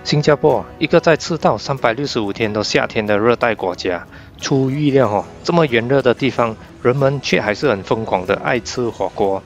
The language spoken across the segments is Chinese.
新加坡一个在赤道365天都夏天的热带国家，出乎意料这么炎热的地方，人们却还是很疯狂的爱吃火锅。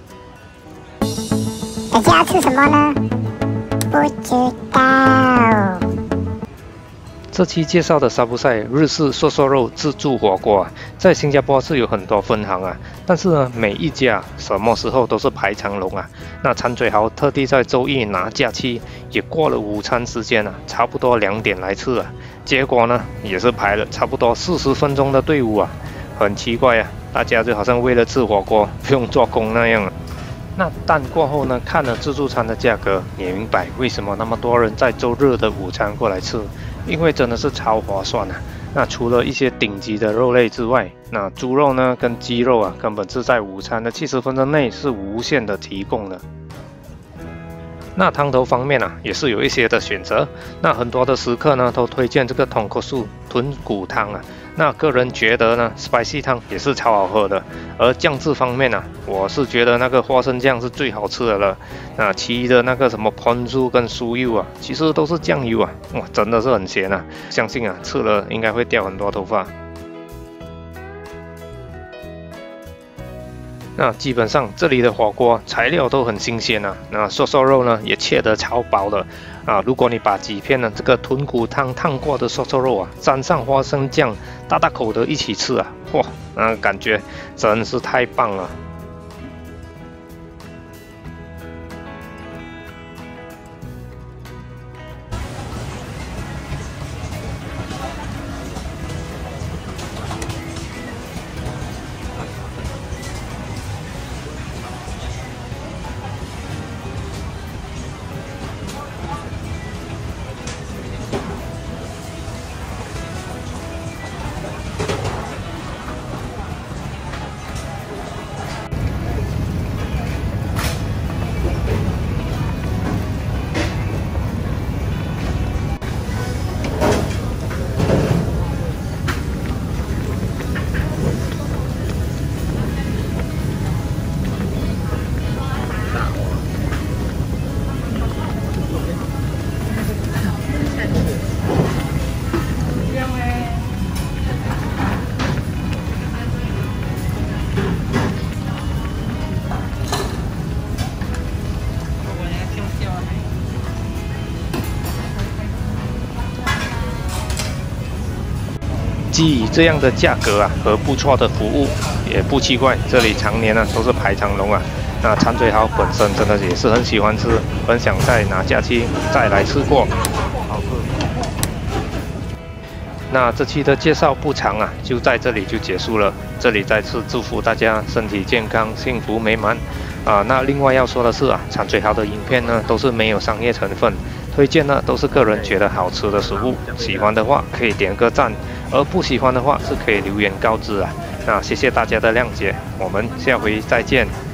大家吃什么呢？不知道。 这期介绍的沙布赛日式涮涮肉自助火锅在新加坡是有很多分行但是呢，每一家什么时候都是排长龙那馋嘴豪特地在周一拿假期，也过了午餐时间差不多2点来吃结果呢，也是排了差不多40分钟的队伍很奇怪大家就好像为了吃火锅不用做工那样那但过后呢，看了自助餐的价格，也明白为什么那么多人在周日的午餐过来吃，因为真的是超划算那除了一些顶级的肉类之外，那猪肉呢跟鸡肉根本是在午餐的70分钟内是无限的提供的。那汤头方面也是有一些的选择，那很多的食客呢都推荐这个豚骨素豚骨汤那个人觉得呢 ，spicy 汤也是超好喝的。而酱汁方面我是觉得那个花生酱是最好吃的了。那其余的那个什么番薯跟酥油其实都是酱油哇，真的是很咸相信吃了应该会掉很多头发。那基本上这里的火锅材料都很新鲜那涮涮肉呢也切得超薄的如果你把几片这个豚骨汤烫过的涮涮肉沾上花生酱，大大口的一起吃哇，那感觉真是太棒了。基于这样的价格和不错的服务，也不奇怪，这里常年都是排长龙那馋嘴豪本身真的也是很喜欢吃，很想再拿假期再来吃过。那这期的介绍不长就在这里就结束了。这里再次祝福大家身体健康、幸福美满那另外要说的是馋嘴豪的影片呢都是没有商业成分，推荐呢都是个人觉得好吃的食物，喜欢的话可以点个赞，而不喜欢的话是可以留言告知那谢谢大家的谅解，我们下回再见。